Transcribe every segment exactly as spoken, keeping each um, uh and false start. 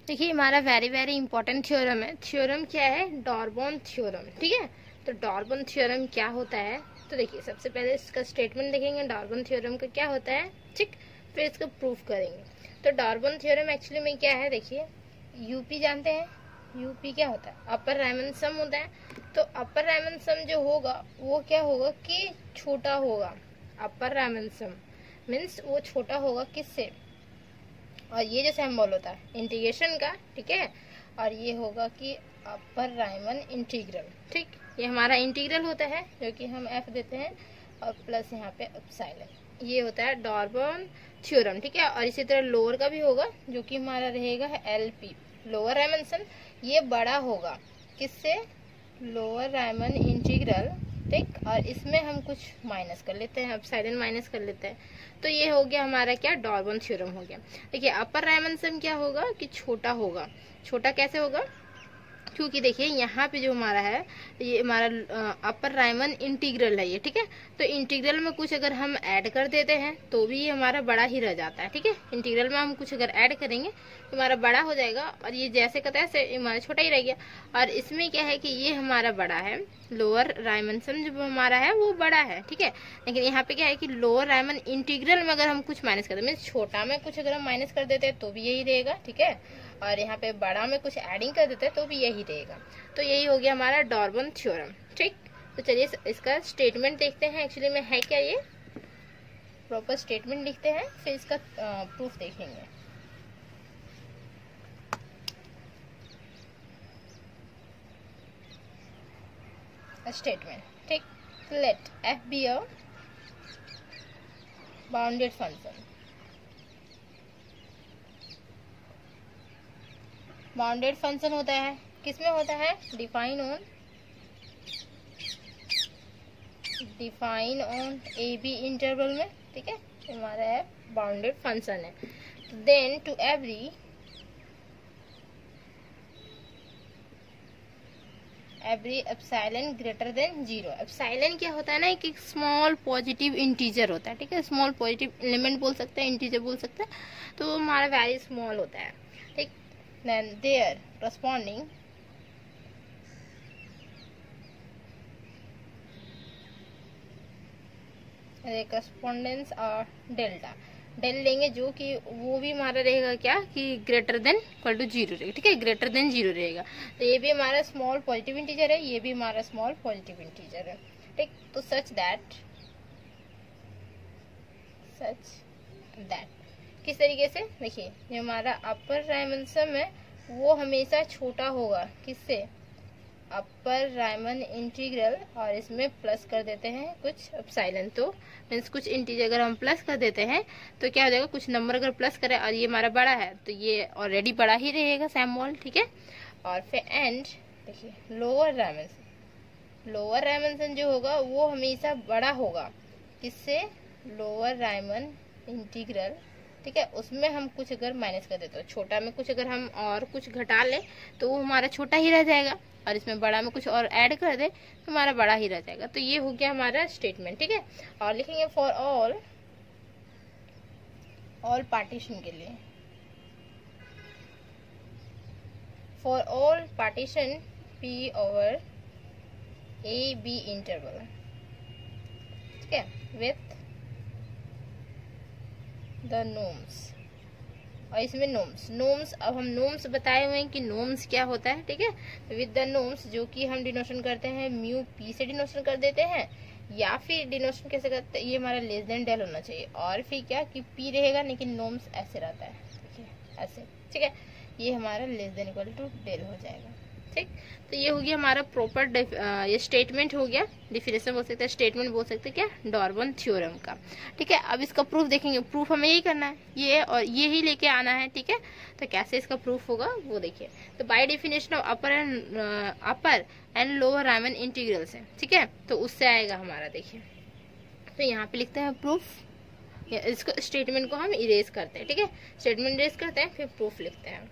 देखिए हमारा very very important theorem है। थ्योरम क्या है? Darboux theorem. ठीक है, तो डॉर्बन थ्योरम क्या होता है? तो देखिए सबसे पहले इसका स्टेटमेंट देखेंगे डॉर्बन थ्योरम का क्या होता है, ठीक, फिर इसको प्रूफ करेंगे। तो डॉर्बन थ्योरम एक्चुअली में क्या है, देखिए यूपी जानते हैं, यूपी क्या होता है? अपर रायमन सम होता है। तो अपर रायमन सम जो होगा वो क्या होगा कि छोटा होगा। अपर रायमन सम मीन्स वो छोटा होगा किससे? और ये जो सिंबल होता है इंटीग्रेशन का, ठीक है, और ये होगा कि अपर रायमन इंटीग्रल। ठीक, ये हमारा इंटीग्रल होता है जो कि हम एफ देते हैं और प्लस यहाँ पे एप्सिलॉन। ये होता है डॉर्बन थ्योरम। ठीक है, और इसी तरह लोअर का भी होगा जो कि हमारा रहेगा L P, lower Riemann sum. ये बड़ा होगा किससे? Lower Riemann integral. ठीक, और इसमें हम कुछ माइनस कर लेते हैं, एप्सिलॉन माइनस कर लेते हैं। तो ये हो गया हमारा क्या? डॉर्बन थ्योरम हो गया। देखिए अपर रायमन सम क्या होगा कि छोटा होगा। छोटा कैसे होगा? क्योंकि देखिए यहाँ पे जो हमारा है ये हमारा अपर रायमन इंटीग्रल है ये। ठीक है, तो इंटीग्रल में कुछ अगर हम ऐड कर देते हैं तो भी ये हमारा बड़ा ही रह जाता है। ठीक है, इंटीग्रल में हम कुछ अगर ऐड करेंगे तो हमारा बड़ा हो जाएगा, और ये जैसे कहता है ऐसे हमारा छोटा ही रह गया। और इसमें क्या है कि ये हमारा बड़ा है, लोअर रायमन सम जो हमारा है वो बड़ा है। ठीक है, लेकिन यहाँ पे क्या है कि लोअर रायमन इंटीग्रल में अगर हम कुछ माइनस कर देते मीन छोटा में कुछ अगर हम माइनस कर देते हैं तो भी यही रहेगा। ठीक है, और यहाँ पे बड़ा में कुछ एडिंग कर देते हैं तो भी यही रहेगा। तो यही हो गया हमारा डॉर्बन थ्योरम। ठीक, तो चलिए इसका स्टेटमेंट देखते हैं एक्चुअली में है क्या। ये प्रॉपर स्टेटमेंट लिखते हैं फिर इसका प्रूफ देखेंगे। स्टेटमेंट, ठीक, let f be a bounded function. Bounded function होता है किसमें होता है? Define on define on a b interval में। ठीक है, हमारा है बाउंडेड फंक्शन है। Then to every every epsilon greater than zero. Epsilon क्या होता है ना, एक स्मॉल पॉजिटिव इंटीजर होता है। ठीक है, स्मॉल पॉजिटिव एलिमेंट बोल सकते हैं, इंटीजर बोल सकते हैं, तो वो हमारा वेरी स्मॉल होता है। ठीक, देन देयर करस्पॉन्डिंग करस्पॉन्डेंस और डेल्टा डेल लेंगे जो कि वो भी हमारा रहेगा क्या कि greater than equal to zero रहेगा। ठीक है, ग्रेटर देन जीरो रहेगा। तो ये भी हमारा स्मॉल पॉजिटिव इंटीजर है, ये भी हमारा स्मॉल पॉजिटिव इंटीजर है। ठीक, तो सच दैट सच दैट किस तरीके से? देखिए जो हमारा अपर रायमन सम है वो हमेशा छोटा होगा किससे? अपर रायमन इंटीग्रल, और इसमें प्लस कर देते हैं कुछ एप्सिलॉन। तो मीन्स कुछ इंटीजर अगर हम प्लस कर देते हैं तो क्या हो जाएगा, कुछ नंबर अगर प्लस करें और ये हमारा बड़ा है तो ये ऑलरेडी बड़ा ही रहेगा सैमोल। ठीक है, और फिर एंड देखिए लोअर रायमन लोअर रायमन जो होगा वो हमेशा बड़ा होगा किससे? Lower Riemann integral. ठीक है, उसमें हम कुछ अगर माइनस कर देते हो, छोटा में कुछ अगर हम और कुछ घटा ले तो वो हमारा छोटा ही रह जाएगा, और इसमें बड़ा में कुछ और ऐड कर दे तो हमारा बड़ा ही रह जाएगा। तो ये हो गया हमारा स्टेटमेंट। ठीक है, और लिखेंगे फॉर ऑल ऑल पार्टीशन के लिए, for all partition P over A b interval. ठीक है, विथ द नोम्स, और इसमें नोम्स नोम्स अब हम नोम्स बताए हुए हैं कि नोम्स क्या होता है। ठीक है, विद द नोम्स जो कि हम डिनोशन करते हैं म्यू पी से डिनोशन कर देते हैं, या फिर डिनोशन कैसे करते हैं, ये हमारा लेस देन डेल होना चाहिए, और फिर क्या कि पी रहेगा लेकिन नोम्स ऐसे रहता है। ठीक है, ऐसे। ठीक है, ये हमारा less than equal to del हो जाएगा। ठीक, तो ये हो गया हमारा प्रॉपर ये स्टेटमेंट हो गया, डिफिनेशन बोल सकते हैं, स्टेटमेंट बोल सकते हैं क्या, डॉर्बन थ्योरम का। ठीक है, अब इसका प्रूफ देखेंगे। प्रूफ हमें यही करना है, ये और ये ही लेके आना है। ठीक है, तो कैसे इसका प्रूफ होगा वो देखिए। तो by definition of upper and upper and lower Riemann integral से, ठीक है, तो उससे आएगा हमारा। देखिए तो यहाँ पे लिखते हैं प्रूफ, इसको स्टेटमेंट को हम इरेज करते हैं। ठीक है, स्टेटमेंट इरेज करते हैं फिर प्रूफ लिखते हैं।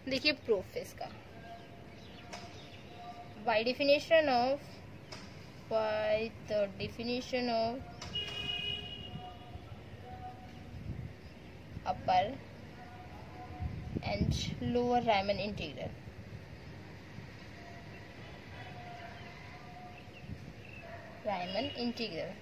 देखिए प्रूफ इसका, by definition of by the definition of upper and lower Riemann integral, Riemann integral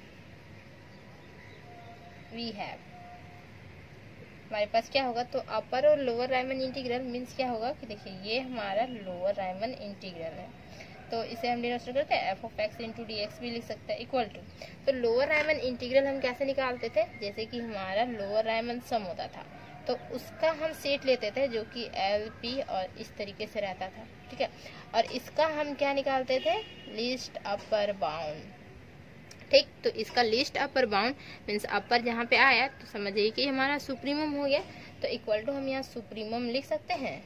we have, हमारे पास क्या होगा, तो अपर और लोअर रायमन इंटीग्रल मीन्स क्या होगा कि देखिए ये हमारा लोअर रायमन इंटीग्रल है, तो इसे हम डिनोट करते हैं f of x into D x भी लिख सकते हैं इक्वल टू, तो लोअर रायमन इंटीग्रल हम कैसे निकालते थे, जैसे कि हमारा लोअर रायमन सम होता था तो उसका हम सेट लेते थे जो कि एल पी और इस तरीके से रहता था, ठीक है, और इसका हम क्या निकालते थे, लीस्ट अपर बाउंड, ठीक, तो इसका least upper bound means upper जहाँ पे आया तो समझिए कि हमारा सुप्रीमम हो गया, तो इक्वल टू हम यहाँ सुप्रीमम लिख सकते हैं,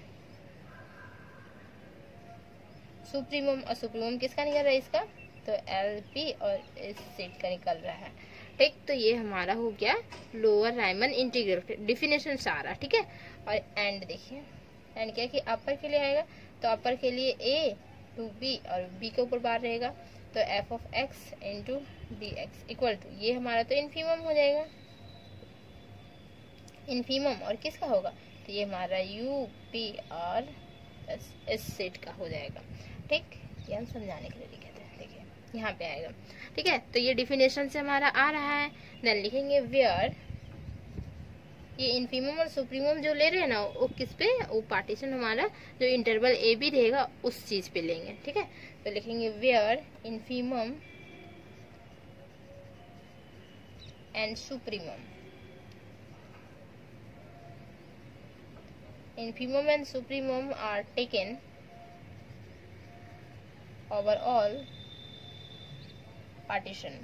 सुप्रीमम, और सुप्रीमम किसका निकल रहा है इसका, तो एल पी और इस सेट का निकल रहा है, ठीक, तो ये हमारा हो गया लोअर रायमन इंटीग्रल डिफिनेशन सारा, ठीक है, और एंड देखिए एंड क्या कि अपर के लिए आएगा, तो अपर के लिए ए टू बी और बी के ऊपर बार रहेगा, तो f of x into D x equal to, ये हमारा तो इनफीमम हो जाएगा, इनफीमम और किसका होगा, तो ये हमारा यू पी और इस सेट का हो जाएगा, ठीक, ये हम समझाने के लिए लिखे थे, देखिए यहाँ पे आएगा, ठीक है, तो ये डिफिनेशन से हमारा आ रहा है, देन लिखेंगे वेयर, ये इनफीमम और सुप्रीमम जो ले रहे हैं ना वो किस पे, वो पार्टीशन हमारा जो इंटरवल ए बी रहेगा उस चीज पे लेंगे, ठीक है, तो लिखेंगे where infimum and supremum, infimum and supremum are taken over all partition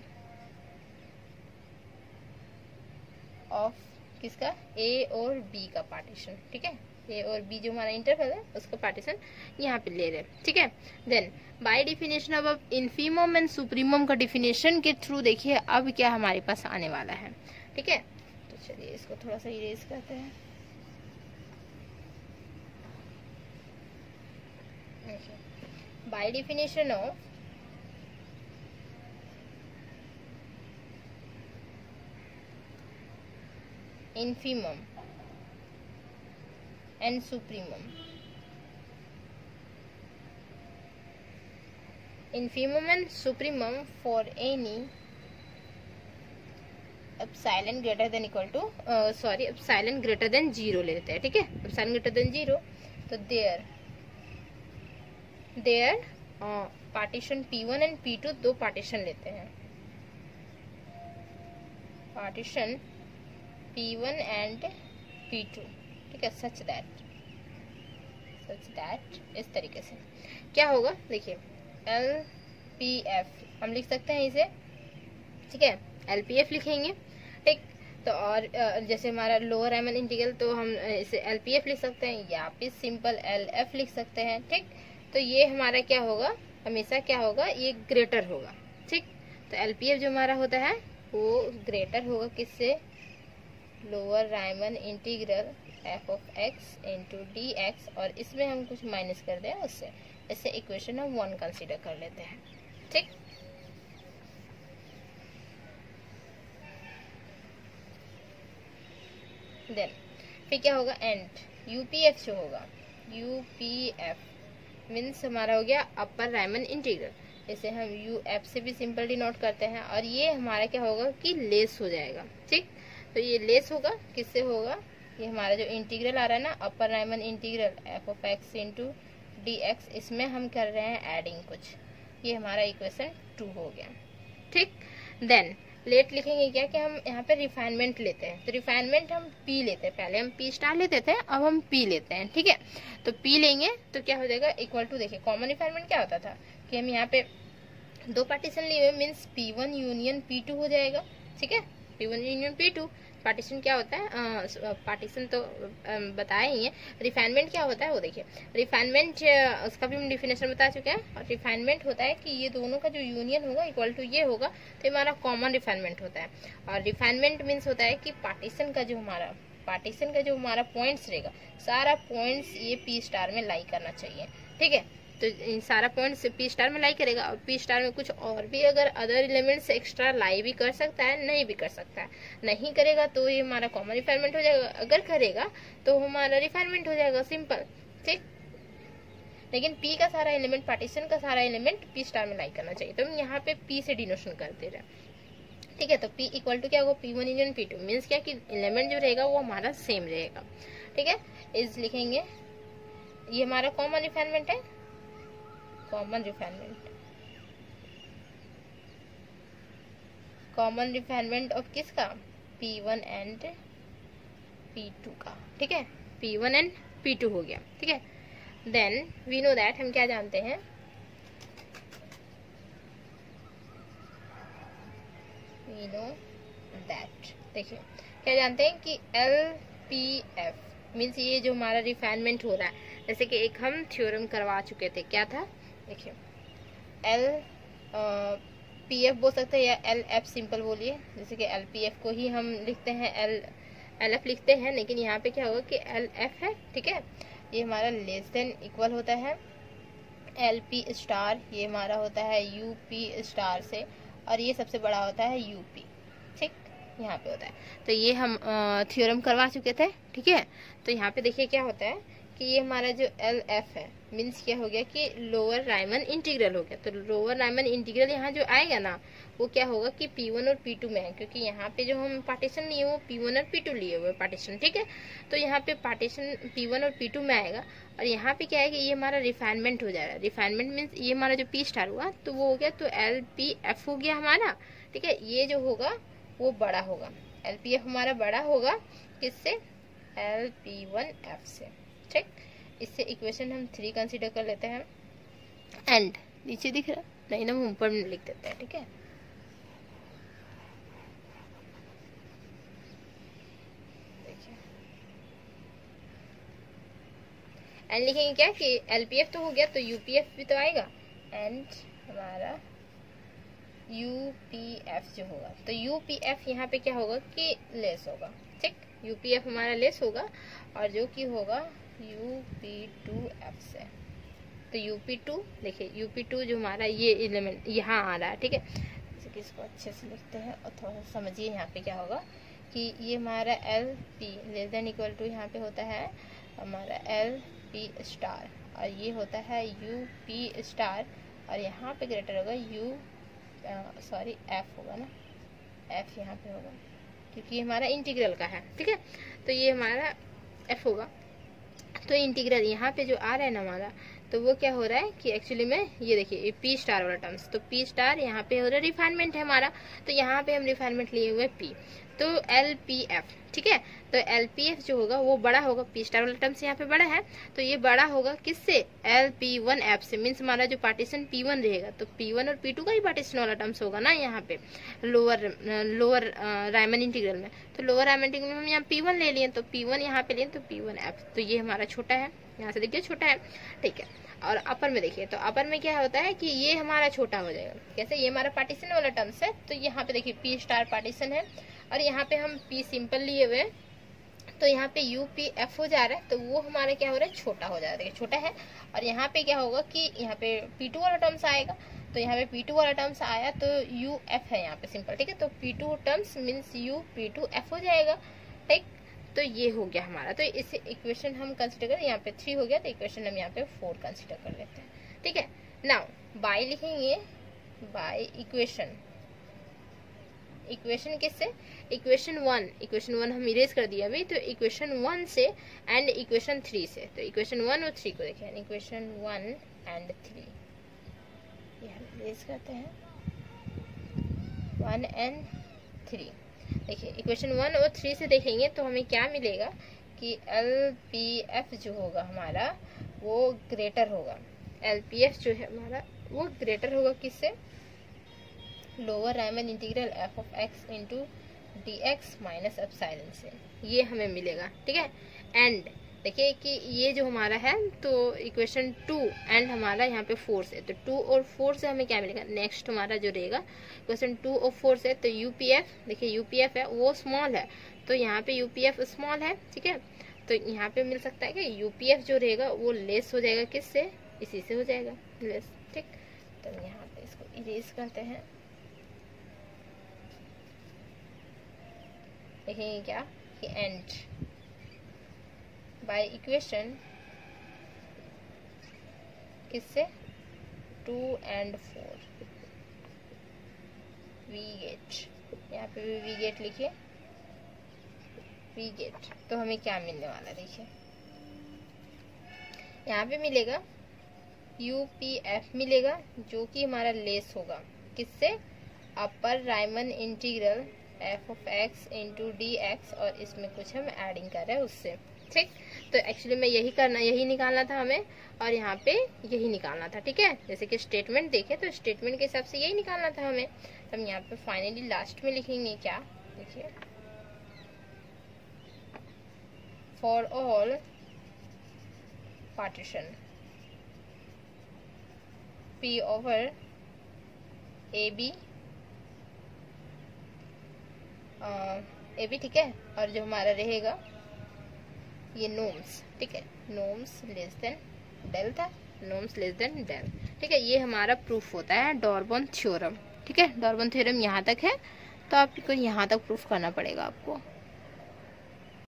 of किसका, A और B का पार्टीशन, ठीक है, A और B जो हमारा इंटरवल है उसका पार्टीशन यहाँ पे ले रहे हैं, ठीक है, देन बाय डेफिनेशन अब इनफीमम एंड सुप्रीमम का डेफिनेशन के थ्रू देखिए अब क्या हमारे पास आने वाला है, ठीक है, तो चलिए इसको थोड़ा सा इरेज करते हैं, by definition of infimum and supremum, infimum and supremum for any epsilon greater than equal to uh, sorry epsilon greater than zero ले लेते हैं, ठीक है, epsilon greater than जीरो, तो there there partition P one and P two दो partition लेते हैं, partition P one and P two, ठीक है, सच दैट सच दैट इस तरीके से क्या होगा, देखिए एल पी एफ हम लिख सकते हैं इसे, ठीक है, एल पी एफ लिखेंगे, ठीक, तो और जैसे हमारा लोअर रायमन इंटीग्रल तो हम इसे एल पी एफ लिख सकते हैं या फिर सिंपल एल एफ लिख सकते हैं, ठीक, तो ये हमारा क्या होगा, हमेशा क्या होगा, ये ग्रेटर होगा, ठीक, तो एल पी एफ जो हमारा होता है वो ग्रेटर होगा किससे, lower Riemann integral F of x into D x, और इसमें हम कुछ माइनस कर दें उससे, इससे इक्वेशन हम वन कंसीडर कर लेते हैं, ठीक, देन फिर क्या होगा, एंड यूपीएफ जो होगा, यूपीएफ मीन्स हमारा हो गया अपर रायमन इंटीग्रल, इसे हम यू एफ से भी सिंपल डिनोट करते हैं, और ये हमारा क्या होगा कि लेस हो जाएगा, ठीक, तो ये लेस होगा किससे होगा, ये हमारा जो इंटीग्रल आ रहा है ना upper Riemann integral F of x into D x, इसमें हम कर रहे हैं एडिंग कुछ, ये हमारा इक्वेशन टू हो गया, ठीक, देन लेट लिखेंगे क्या कि हम यहाँ पे रिफाइनमेंट लेते हैं, तो रिफाइनमेंट हम पी लेते हैं, पहले हम पी स्टार लेते थे अब हम पी लेते हैं, ठीक है, तो पी लेंगे तो क्या हो जाएगा इक्वल टू, देखिए कॉमन रिफाइनमेंट क्या होता था कि हम यहाँ पे दो पार्टीशन लिए हुए means P one union P two हो जाएगा, ठीक है, P one union P two, partition क्या होता है, पार्टीशन तो बताया ही है, रिफाइनमेंट क्या होता है वो देखिए, रिफाइनमेंट उसका भी हम डिफिनेशन बता चुके हैं, और रिफाइनमेंट होता है कि ये दोनों का जो यूनियन होगा इक्वल टू ये होगा, तो हमारा कॉमन रिफाइनमेंट होता है, और रिफाइनमेंट मीन्स होता है कि पार्टीशन का जो हमारा पार्टीशन का जो हमारा पॉइंट्स रहेगा सारा पॉइंट्स ये पी स्टार में लाई करना चाहिए, ठीक है। तो इन सारा पॉइंट्स पी स्टार में लाई करेगा और पी स्टार में कुछ और भी अगर अदर एलिमेंट्स एक्स्ट्रा लाई भी कर सकता है, नहीं भी कर सकता है। नहीं करेगा तो ये हमारा कॉमन रिफाइनमेंट हो जाएगा, अगर करेगा तो हमारा रिफाइनमेंट हो जाएगा, सिंपल, ठीक। लेकिन पी का सारा एलिमेंट, पार्टीशन का सारा एलिमेंट पी स्टार में लाई करना चाहिए, तो हम यहाँ पे पी से डिनोशन कर दे रहे हैं, ठीक है। तो पी इक्वल टू क्या होगा, P one into P two, means क्या कि एलिमेंट जो रहेगा वो हमारा सेम रहेगा, ठीक है। इस लिखेंगे, ये हमारा कॉमन रिफाइनमेंट है, common refinement, common refinement of किसका, P one and P two का, ठीक है। P one and P two हो गया, ठीक है। देन वी नो दैट, हम क्या जानते हैं, वी नो दैट, देखिए क्या जानते हैं कि एल पी एफ मीन्स ये जो हमारा रिफाइनमेंट हो रहा है, जैसे कि एक हम थ्योरम करवा चुके थे, क्या था, देखिए एल पी एफ बोल सकते हैं या एल एफ सिंपल बोलिए, जैसे कि एल पी एफ को ही हम लिखते हैं एल एल एफ लिखते हैं, लेकिन यहाँ पे क्या होगा कि एल एफ है, ठीक है। ये हमारा लेस देन इक्वल होता है एल पी स्टार, ये हमारा होता है यू पी स्टार से, और ये सबसे बड़ा होता है यू पी, ठीक, यहाँ पे होता है। तो ये हम थ्योरम करवा चुके थे, ठीक है। तो यहाँ पे देखिए क्या होता है कि ये हमारा जो एल एफ है मीन्स क्या हो गया कि लोअर रायमन इंटीग्रल हो गया। तो लोअर रायमन इंटीग्रल यहाँ जो आएगा ना वो क्या होगा कि पी वन और पी टू में है, क्योंकि यहाँ पे जो हम पार्टीशन लिए हुए पी वन और पी टू लिए हुए पार्टीशन, ठीक है। तो यहाँ पे पार्टीशन पी वन और पी टू में आएगा, और यहाँ पे क्या है कि ये हमारा रिफाइनमेंट हो जाएगा। रिफाइनमेंट मीन्स ये हमारा जो पी स्टार हुआ तो वो हो गया, तो एल पी एफ हो गया हमारा, ठीक है। ये जो होगा वो बड़ा होगा, एल पी एफ हमारा बड़ा होगा किससे, एल पी वन एफ से, ठीक। इससे इक्वेशन हम थ्री कंसीडर कर लेते हैं, एंड नीचे दिख रहा नहीं ना, हम ऊपर में लिख देते हैं, ठीक है। देखिए एंड लिखेंगे क्या कि एल पी एफ तो हो गया, तो यू पी एफ भी तो आएगा, एंड हमारा यू पी एफ जो होगा, तो यू पी एफ यहाँ पे क्या होगा कि लेस होगा, ठीक। यू पी एफ हमारा लेस होगा, और जो कि होगा यू पी टू एफ से। तो यू पी टू देखिए, यू पी टू जो हमारा ये एलिमेंट यहाँ आ रहा है, ठीक है। जैसे कि इसको अच्छे से लिखते हैं और थोड़ा समझिए यहाँ पे क्या होगा कि ये हमारा L P less than equal to यहाँ पे होता है हमारा एल पी स्टार, और ये होता है यू पी स्टार, और यहाँ पे ग्रेटर होगा यू सॉरी एफ होगा ना, एफ यहाँ पे होगा क्योंकि ये हमारा इंटीग्रल का है, ठीक है। तो ये हमारा एफ होगा, तो इंटीग्रल यहाँ पे जो आ रहा है ना हमारा, तो वो क्या हो रहा है कि एक्चुअली में ये देखिए ये पी स्टार वाला टर्म्स, तो पी स्टार यहाँ पे हो रहा है रिफाइनमेंट है हमारा, तो यहाँ पे हम रिफाइनमेंट लिए हुए पी, तो एल पी एफ, ठीक है। तो एल पी एफ जो होगा वो बड़ा होगा, पी स्टार वाला टर्म्स यहाँ पे बड़ा है, तो ये बड़ा होगा किससे, एल पी वन एफ से, मीन्स हमारा जो पार्टीशन पी वन रहेगा तो पी वन और पी टू का ही पार्टीशन वाला टर्म्स होगा ना यहाँ पे लोअर लोअर रायमन इंटीग्रल में। तो लोअर रायमन इंटीग्रल में हम यहाँ पी वन ले लिए, तो पी वन यहाँ पे लिए तो पी वन एफ, तो ये हमारा छोटा है, यहाँ से देखिए छोटा है, ठीक है। और अपर में देखिए, तो अपर में क्या होता है कि ये हमारा छोटा हो जाएगा, कैसे, ये हमारा पार्टीशन वाला टर्म्स है, तो यहाँ पे देखिए पी स्टार पार्टीशन है, और यहाँ पे हम पी सिंपल लिए हुए, तो यहाँ पे यू पी एफ हो जा रहा है, तो वो हमारा क्या हो रहा है, छोटा हो जा रहा है, देखिए छोटा है। और यहाँ पे क्या होगा कि यहाँ पे पी टू वाला टर्म्स आएगा, तो यहाँ पे पी टू वाला टर्म्स आया तो यू एफ है यहाँ पे सिंपल, ठीक है। तो P two terms means U P two F हो जाएगा, ठीक। तो ये हो गया हमारा, तो इसे इक्वेशन हम कंसिडर करें, यहाँ पे थ्री हो गया, तो इक्वेशन हम यहाँ पे फोर कंसिडर कर लेते हैं, ठीक है। नाउ बाय लिखेंगे, बाय इक्वेशन, इक्वेशन किससे, इक्वेशन वन, इक्वेशन वन हम इरेज कर दिया अभी, तो इक्वेशन वन से एंड इक्वेशन थ्री से, तो इक्वेशन वन और थ्री को देखिए, इक्वेशन वन एंड थ्री ये हम इरेज करते हैं, वन एंड थ्री। देखिए इक्वेशन वन और थ्री से देखेंगे तो हमें क्या मिलेगा कि एल पी एफ जो होगा हमारा वो ग्रेटर होगा, एल पी एफ जो है हमारा वो ग्रेटर होगा किससे, lower Riemann integral F of x into D X minus epsilon से, ये हमें मिलेगा, ठीक है। एंड देखिए कि ये जो हमारा है तो इक्वेशन टू एंड हमारा यहाँ पे फोर्स है, तो टू और फोर से हमें क्या मिलेगा, नेक्स्ट हमारा जो रहेगा इक्वेशन टू और फोर से, तो यूपीएफ, देखिए यूपीएफ है वो स्मॉल है, तो यहाँ पे यूपीएफ स्मॉल है, ठीक है। तो यहाँ पे मिल सकता है कि यूपीएफ जो रहेगा वो लेस हो जाएगा, किससे, इसी से हो जाएगा लेस, ठीक। तो यहाँ पे इसको इरेज करते हैं, देखेंगे क्या कि एंड बाय इक्वेशन किससे, two and four, we get, यहाँ पे भी वी गेट लिखिए, वी गेट। तो हमें क्या मिलने वाला, देखिए यहाँ पे मिलेगा यूपीएफ मिलेगा, जो कि हमारा लेस होगा किससे, upper Riemann integral F of x into D x, और इसमें कुछ हम एडिंग कर रहे हैं उससे, ठीक। तो एक्चुअली में यही करना, यही निकालना था हमें, और यहाँ पे यही निकालना था, ठीक है। जैसे कि स्टेटमेंट देखे तो स्टेटमेंट के हिसाब से यही निकालना था हमें। तो हम यहाँ पे फाइनली लास्ट में लिखेंगे क्या, देखिए for all partition P over A B, A B, ठीक है। और जो हमारा रहेगा ये नोम्स, ठीक है, norms less than delta, norms less than del, ठीक है। ये हमारा प्रूफ होता है डॉर्बन थ्योरम, ठीक है। डॉर्बन थ्योरम यहाँ तक है, तो आपको यहाँ तक प्रूफ करना पड़ेगा आपको।